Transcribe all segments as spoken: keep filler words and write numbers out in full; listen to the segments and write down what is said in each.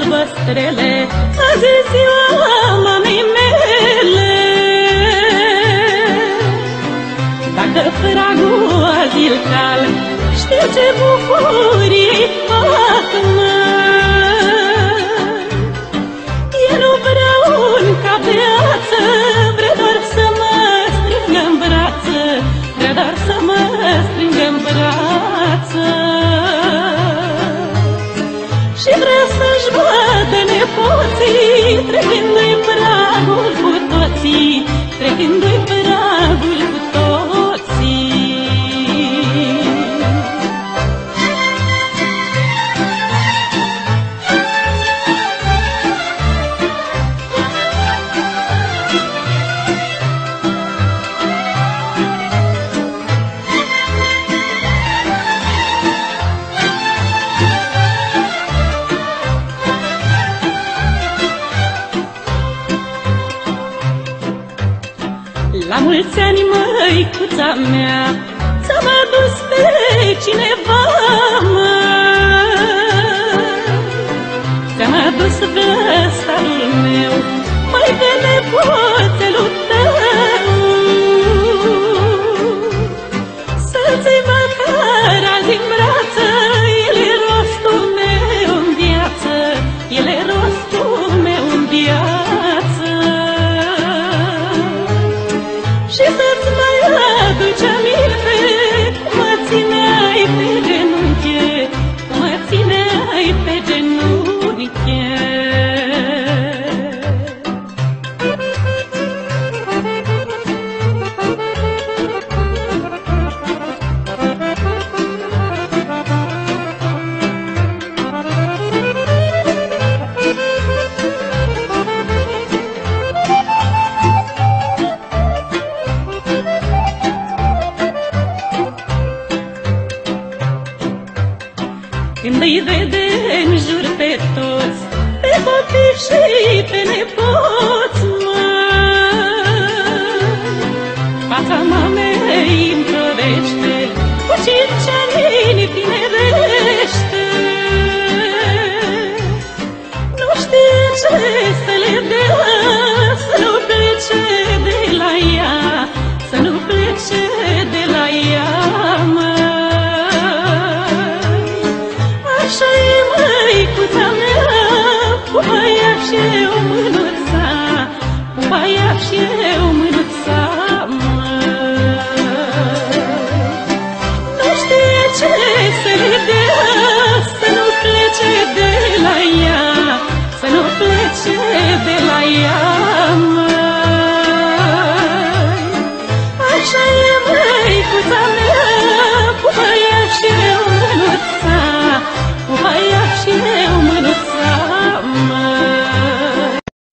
albăstrele, azi e ziua mamei mele. Dacă pragul azi îl cal, știu ce bucurie-i fac, măi. E nu vreau un ca viață, vrea doar să mă strângă în brață, vrea doar să mă strângă în brață. Și vrea să-și vadă nepoții, trecându-i pragul cu toții, trecându-i pragul cu toții. La mulți ani, măicuța mea, ți-am adus pe cineva, măi. Ți-am adus văstarul meu, măi, de nepoțelul tău. Să-ți iei măcar azi în brață, el e rostul meu în viață, el e rostul meu în viață. Și să-ți mai aduci aminte cum mă țineai pe genunchi, cum mă țineai pe genunchi. Când îi vede în jur pe toți, pe copii și pe nepoți, măi, fața mamei îmi provește, cu cinci ani tinerește. Nu știe ce să le dea, să nu plece de la ea, să nu plece de la ea, măi. Așa e, măicuța mea, cu aia și eu mânuța, cu aia și eu mânuța, măi. Nu știe ce să le dea, să nu plece de la ea, să nu plece de la ea, măi. Așa e, măicuța mea, cu aia și eu mânuța, cu aia și eu mânuța, măi.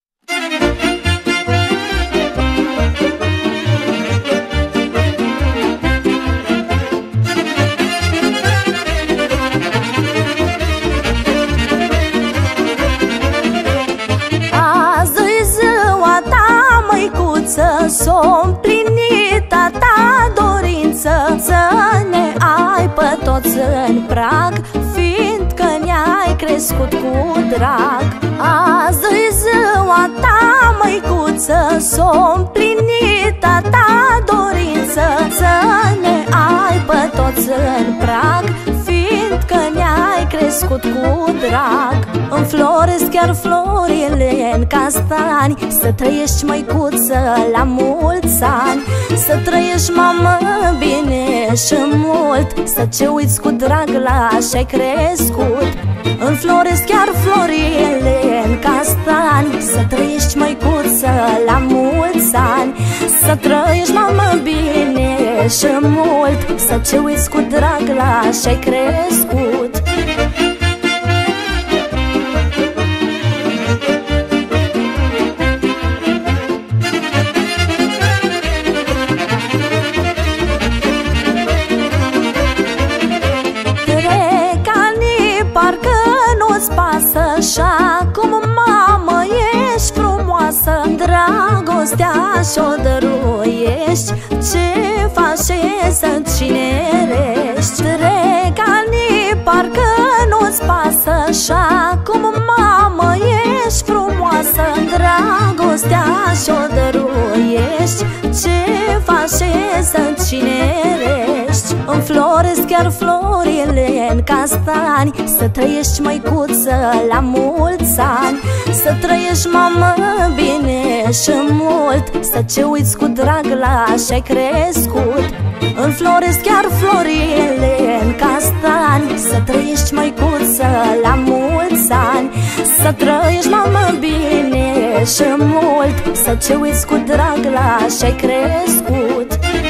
Azi-i ziua ta, măicuță, s-o împlinit a ta dorință, să ne ai pe toți în prag, fiindcă ne-ai crescut cu drag. Azi-i ziua ta, măicuță, s-o împlinit a ta dorință, să ne ai pe toți în prag, fiindcă ne-ai crescut cu drag. Înfloresc chiar florile în castani, să trăiești, măicuță, la mulți ani. Să trăiești, mamă, bine și mult, să ce uiți cu drag la așa-ai crescut. Înfloresc chiar florile în castani, să trăiești, măicuță, la mulți ani. Să trăiești, mamă, bine și mult, să ce uiți cu drag la așa-ai crescut. Așa cum, mamă, ești frumoasă, dragostea și-o dăruiești, ce faci să încinerești. Trec ani, parcă nu-ți pasă, așa cum, mamă, dragostea și-o dăruiești, ce faci să încinerești. Înfloresc chiar florile în castani, să trăiești, măicuță, la mulți ani. Să trăiești, mamă, bine și mult, să ce uiți cu drag la și-ai crescut. Înfloresc chiar florile în castani, să trăiești, măicuță, la mulți ani. Să trăiești, mamă, bine și mult, să ce uiți cu drag la și-ai crescut.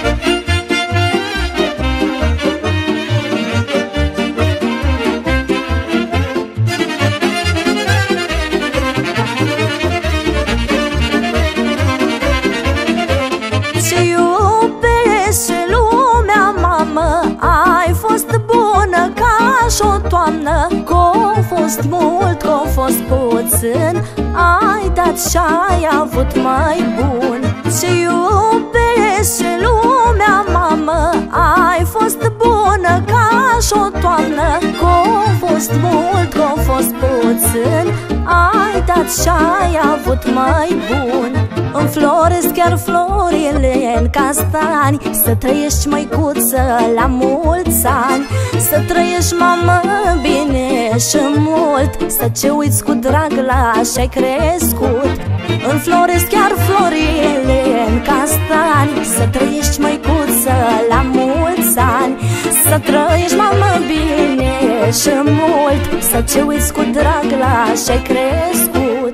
Ai fost bună ca și-o toamnă, că-o fost mult, că-o fost puțin, ai dat și-ai avut mai bun. Ce iubești și lumea, mamă, ai fost bună ca și-o toamnă, că-o fost mult, că-o fost puțin, ai dat și-ai avut mai bun. Înfloresc chiar florile în castani, să trăiești, măicuță, la mulți ani. Să trăiești, mamă, bine și mult, să ce uiți cu drag la și-ai crescut. Înfloresc chiar florile în castani, să trăiești, măicuță, la mulți ani. Să trăiești, mamă, bine și mult, să ce uiți cu drag la și-ai crescut.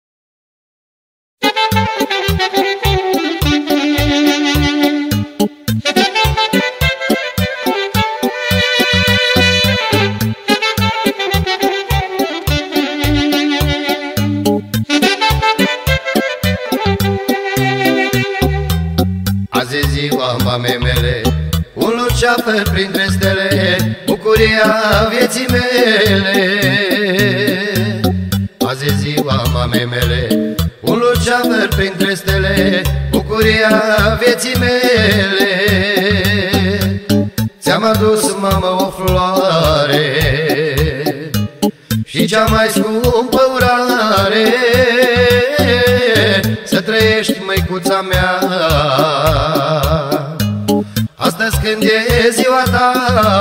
Azi e ziua mamei mele, un luceafăr printre stele, bucuria vieții mele. Azi e ziua mamei mele, un luceafăr printre stele, bucuria vieții mele. Ți-am adus, mamă, o floare și cea mai scumpă urare, să trăiești, măicuța mea, astăzi când e ziua ta.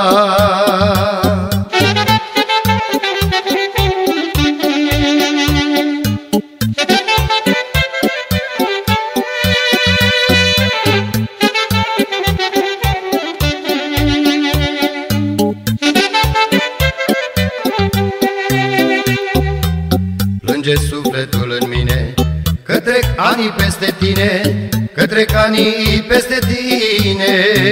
Plânge sufletul în mine, că trec anii peste tine, că trec anii peste tine.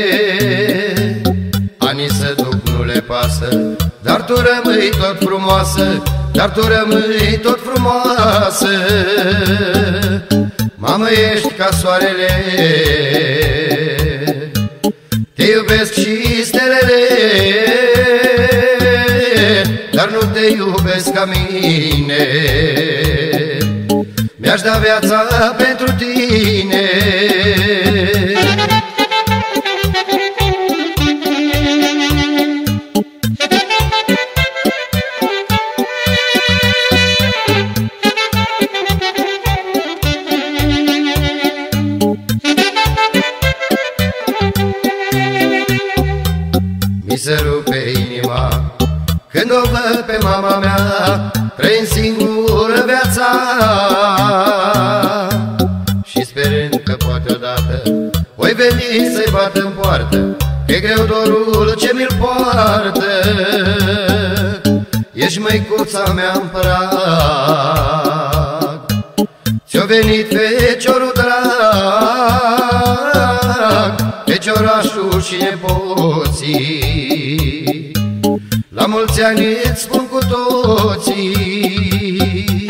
Anii se duc, nu le pasă, dar tu rămâi tot frumoasă, dar tu rămâi tot frumoasă. Mamă, ești ca soarele, te iubesc și stelele, dar nu te iubesc ca mine. Mi-aș da viața pentru tine. Mi se rupe inima când o văd pe mama mea, trăind singură viața, și sperând că poate odată voi veni să-i bat în poartă, e greu dorul ce mi-l poartă. Ești, măicuța mea, împărat, ți-o venit feciorul drag, feciorașul și nepoții, la mulți ani îți spun cu toții.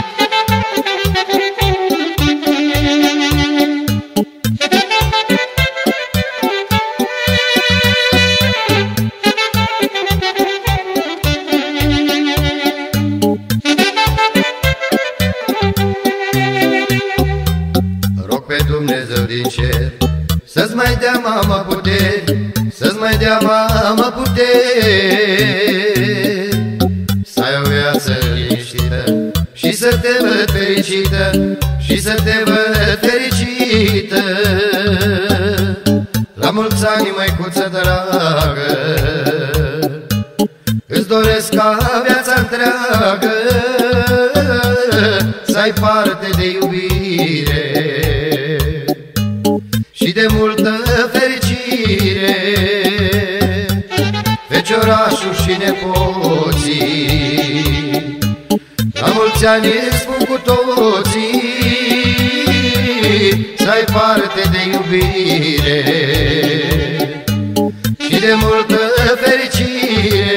Rog pe Dumnezeu din cer să-ți mai dea, mamă, puteri, să-ți mai dea, mamă, puteri, să ai o viață liniștită și să te văd fericită și să te văd fericită. La mulți ani, măicuță dragă, îți doresc ca viața întreagă să ai parte de iubire și de multă fericire. Feciorașul și nepoții, la mulți ani îți spun cu toții, să ai parte de iubire și de multă fericire.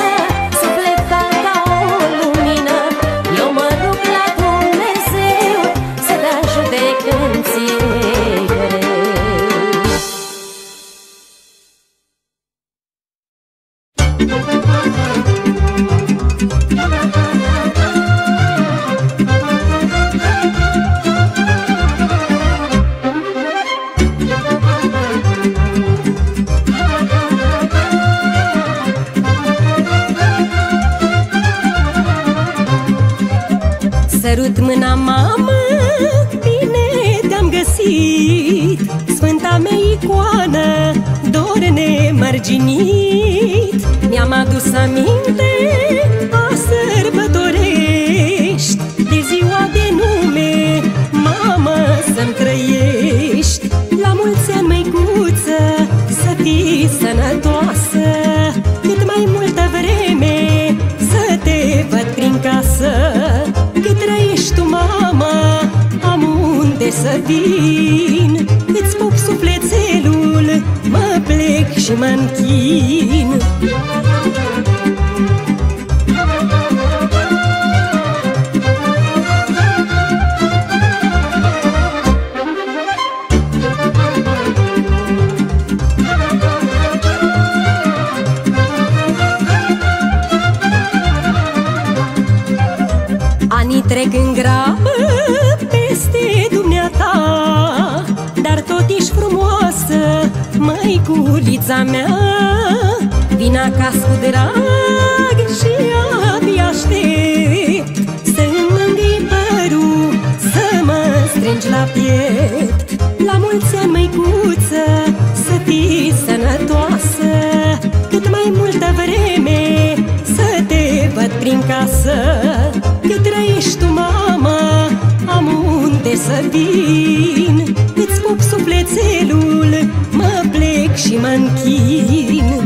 Dumnezeu sărit, sfânta mea icoană, dor nemărginit. Mi-am adus aminte a sărbătorești, de ziua de nume, mamă, să-mi trăiești. La mulți ani, măicuță, să fii sănătoasă, cât mai multă vreme să te văd prin casă. Cât trăiești tu, mama, am unde să vin, îți pup sufletelul, mă plec și mă închin. Anii trec în grabă peste dumneata, dar tot ești frumoasă, măiculița mea. Vin acasă cu drag și abia aștept să-mi mângâi părul, să mă strângi la piept. La mulți ani, măicuță, să fii sănătoasă, cât mai multă vreme să te văd prin casă. Cât trăiești tu, mama, am unde să vin, îți pup sufletelul, mă plec și mă închin.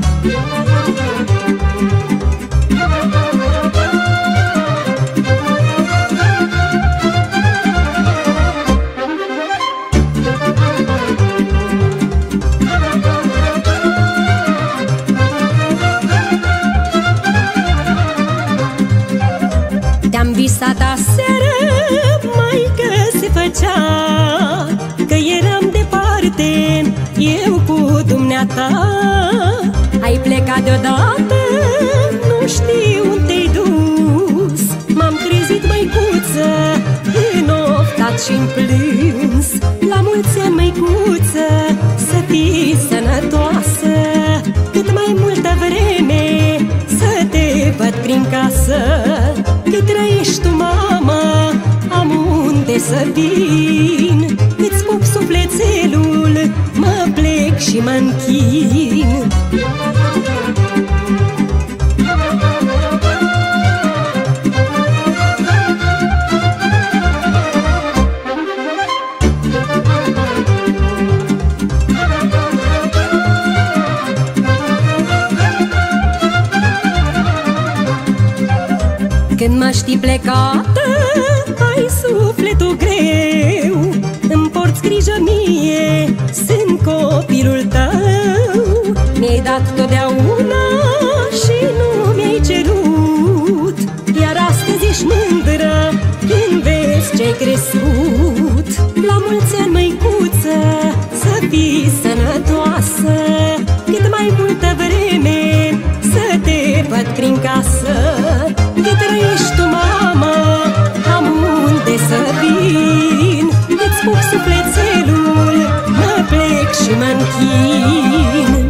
Te-am visat aseară, maică, se făcea că eram departe, eu cu dumneata. Ai plecat deodată, nu știu unde te-ai dus. M-am trezit, măicuță, înoftat și-n plâns. La mulți ani, măicuță, să fii sănătoasă, cât mai multă vreme să te văd prin casă. Cât trăiești tu, mama, am unde să vin, îți pup sufletelul, mă plec și mă închin. Când mă știi plecată, ai sufletul greu, îmi porți grijă mie, sunt copilul tău. Mi-ai dat totdeauna și nu mi-ai cerut, iar astăzi ești mândră când vezi ce-ai crescut. La mulți ani, măicuță, să fii sănătoasă, cât mai multă vreme să te văd prin casă. Cât trăiești tu, mama, am unde să vin, îți pup sufletelul, mă plec și mă închin.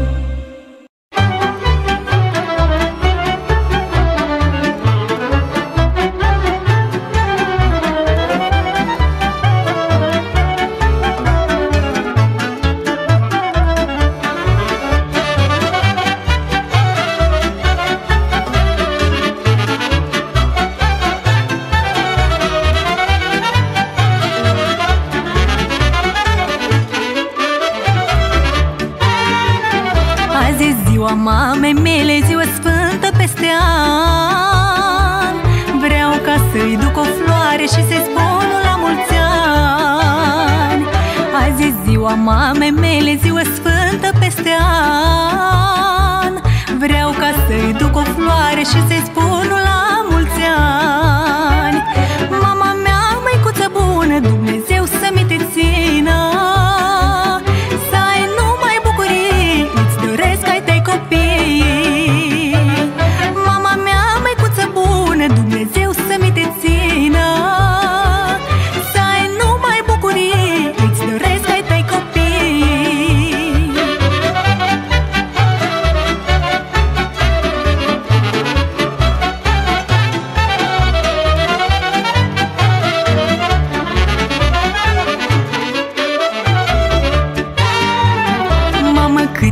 Mamei mele, ziua sfântă peste an, vreau ca să-i duc o floare și să-i spun la mulți ani. Azi e ziua mamei mele, ziua sfântă peste an, vreau ca să-i duc o floare și să-i spun la mulți ani. Mama mea, măicuță bună, Dumnezeu să mi te țină, să ai numai bucurii, îți doresc ai tăi copii. Mama mea, măicuță bună, Dumnezeu să mi te țină, să ai numai bucurii, îți doresc ai tăi copii.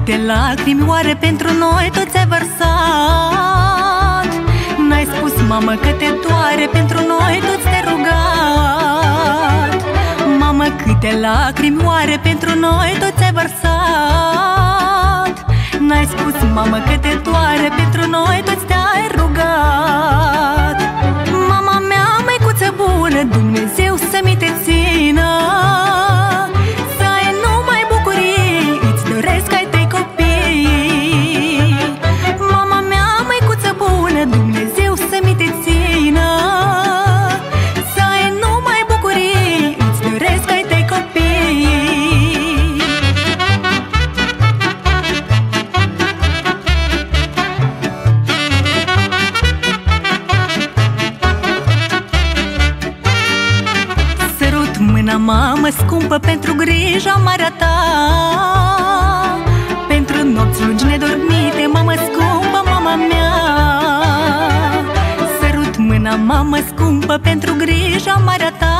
câte lacrimi oare pentru noi toți ai vărsat. N-ai spus, mamă, că te doare, pentru noi toți te-ai rugat. Mamă, câte lacrimi oare pentru noi toți ai vărsat. N-ai spus, mamă, că te doare, pentru noi toți te-ai rugat. Mama mea, măicuță bună, Dumnezeu să mi te țină, să ai numai bucurii, îți doresc ai tăi copii. Mama mea, măicuță bună, Dumnezeu să mi te țină, să ai numai bucurii, îți doresc ai tăi copii. Mamă scumpă, pentru grija marea ta, pentru nopți lungi nedormite, mamă scumpă, mama mea. Sărut mâna, mamă scumpă, pentru grija marea ta,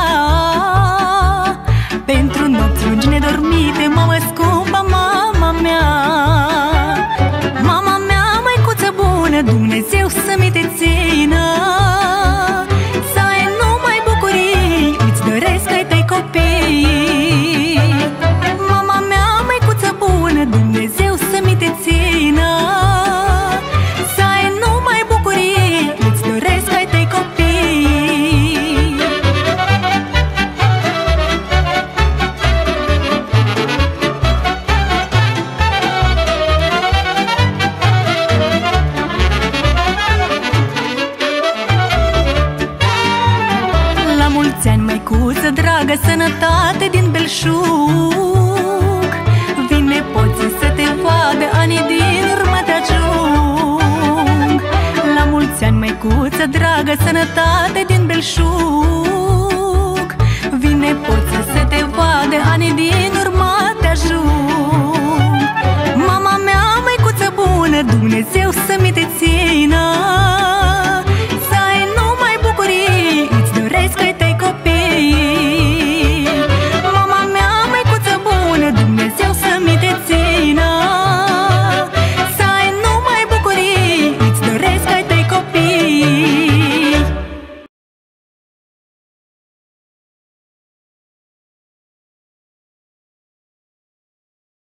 pentru nopți lungi nedormite, mamă scumpă, mama mea. Mama mea, măicuță bună, Dumnezeu să mi te țină, să ai numai bucurii, îți doresc ai tăi copii. Mama mea, măicuță bună, Dumnezeu să mi te țină, să ai numai bucurii, îți doresc ai tăi copii. La mulți ani, măicuță dragă, sănătate din belșug, vin nepoții să te vadă, anii din urmă te ajung. La mulți ani, măicuță dragă, sănătate din belșug, vin nepoții să te vadă, anii din